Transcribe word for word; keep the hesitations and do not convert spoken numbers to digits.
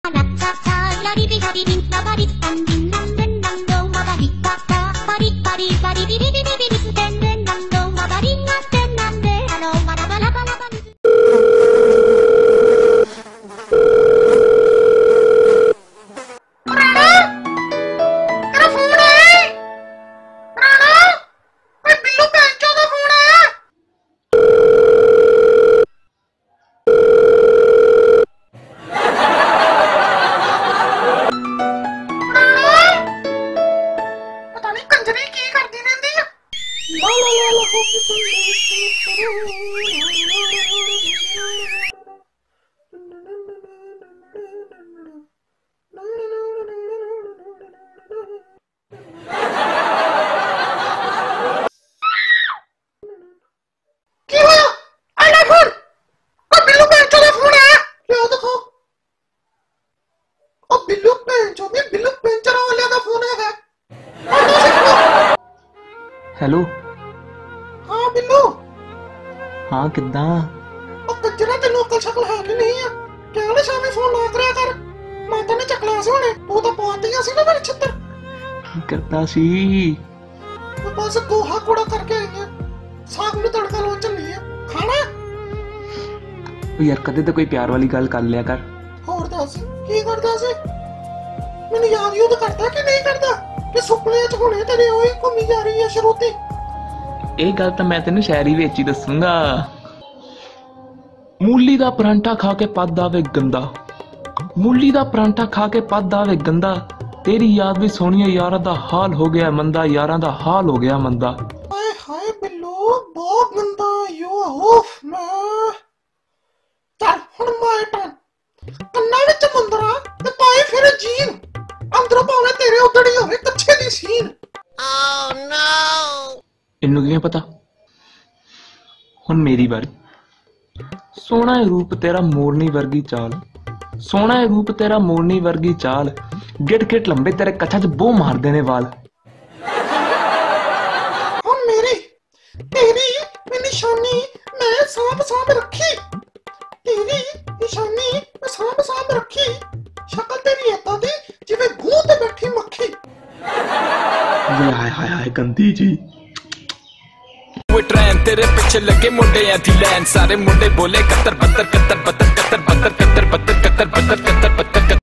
hello हाँ बिल्लू हाँ किदा कंजरा तेन अकल शकल है कि नहीं है क्या शामी फोन ना करा कर माता ने चकला से होने तू तो पातियां सी ना मेरे छत्तर की करता सी तो बस गोहा कूड़ा करके आई है साग में तड़का लो चली है खाना यार कदे तो कोई प्यार वाली गल कर लिया कर और दस की करदा सी मैंने याद यूद करता कि नहीं करता कि सुपने च हुणे तेरे ओए घूमी जा रही है शरोती ਇਹ ਗੱਲ ਤਾਂ ਮੈਂ ਤੈਨੂੰ ਸ਼ਾਇਰੀ ਵਿੱਚ ਹੀ ਦੱਸੂਗਾ ਮੂਲੀ ਦਾ ਪਰਾਂਠਾ ਖਾ ਕੇ ਪੱਦ ਆਵੇ ਗੰਦਾ ਮੂਲੀ ਦਾ ਪਰਾਂਠਾ ਖਾ ਕੇ ਪੱਦ ਆਵੇ ਗੰਦਾ ਤੇਰੀ ਯਾਦ ਵੀ ਸੋਹਣੀਆਂ ਯਾਰਾਂ ਦਾ ਹਾਲ ਹੋ ਗਿਆ ਮੰਦਾ ਯਾਰਾਂ ਦਾ ਹਾਲ ਹੋ ਗਿਆ ਮੰਦਾ ਹਾਏ ਹਾਏ ਬਿੱਲੂ ਬਹੁਤ ਗੰਦਾ ਯੋ ਉਫ ਮੈਂ ਚੱਲ ਹੁਣ ਮੈਂ ਟਾਂ ਕੰਨਾਂ ਵਿੱਚ ਮੁੰਦਰਾ ਤੇ ਪਾਏ ਫਿਰ ਜੀਨ ਅੰਦਰੋਂ ਭਾਵੇਂ ਤੇਰੇ ਉਧੜੀ ਹੋਵੇ ਕੱਛੇ ਦੀ ਸੀਨ ਓ ਨੋ इन्नू किवें पता हुण मेरी बारी सोहना है रूप तेरा मोरनी वर्गी चाल सोहना है रूप तेरा मोरनी वर्गी चाल गिट गिट लंबे तेरे कच्छा च बो मार देने वाल हुण मेरी तेरी निशानी मैं सांभ सांभ रखी तेरी निशानी मैं सांभ सांभ रखी शक्ल तेरी ऐतां दी जिवें गूं ते बैठी मक्खी हाय हाय हाय गंदी जी ट्रेन तेरे पीछे लगे मुंडे थी लैन सारे मुंडे बोले कत्तर बत्तर कत्तर बत्तर कत्तर बत्तर कत्तर बत्तर कत्तर बत्तर कत्तर बत्तर